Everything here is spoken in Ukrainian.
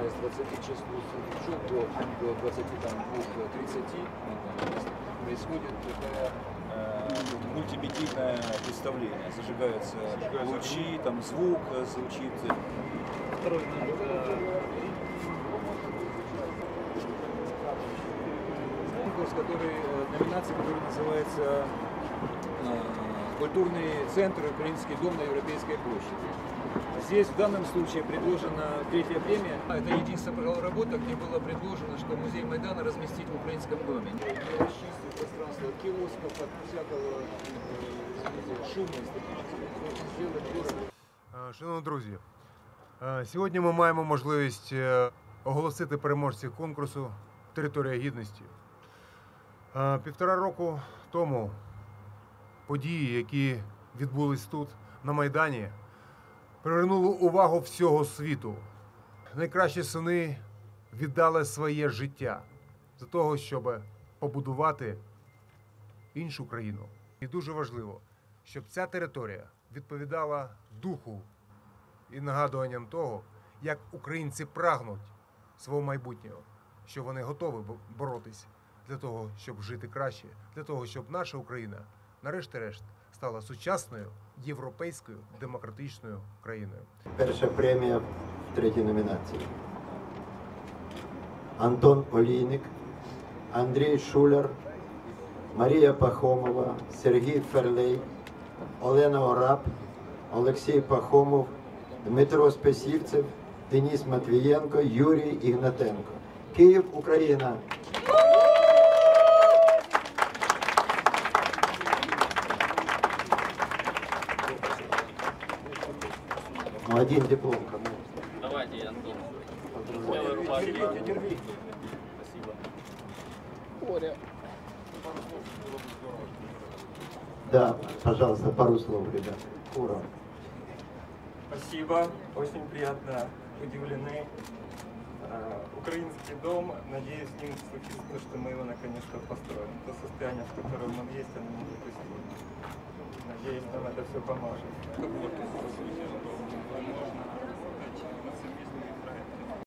начиная с 20 часов до 22-30 происходит такая мультимедийное представление. Зажигаются лучи, там звук звучит. Конкурс, номинация, которая называется «Культурный центр Украинский дом на Европейской площади». Здесь в данном случае предложена третья премия. Это единственная работа, где было предложено, что музей Майдана разместить в Украинском доме. Расчистить пространство от киосков, от всякого шума. Шановні друзі, сьогодні ми маємо можливість оголосити переможців конкурсу «Територія гідності». Півтора року тому події, які відбулись тут, на Майдані, привернули увагу всього світу. Найкращі сини віддали своє життя за того, щоб побудувати іншу країну. І дуже важливо, щоб ця територія відповідала духу і нагадуванням того, як українці прагнуть свого майбутнього, що вони готові боротись для того, щоб жити краще, для того, щоб наша Україна, нарешті-решт, стала сучасною, європейською, демократичною країною. Перша премія в третій номінації. Антон Олійник, Андрій Шуляр, Марія Пахомова, Сергій Ферлей, Олена Ораб, Олексій Пахомов, Дмитро Спесівцев, Денис Матвієнко, Юрій Ігнатенко. Київ, Україна! Ну, один диплом кому? Давайте, Антон. Держи. Спасибо. Боря. Да, пожалуйста, пару слов, ребята. Ура! Спасибо, очень приятно удивлены. Украинский дом, надеюсь, с ним случится, что мы его наконец-то построим. То состояние, в котором он есть, оно недопустимо. Надеюсь, нам это все поможет.